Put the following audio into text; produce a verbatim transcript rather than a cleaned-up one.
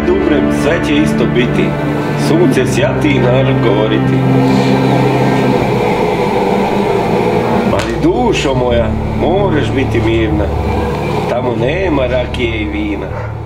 kad umrem, sve će isto biti. Sunce sjati i narod govoriti. Ali dušo moja, moraš biti mirna. Tamo nema rakije i vina.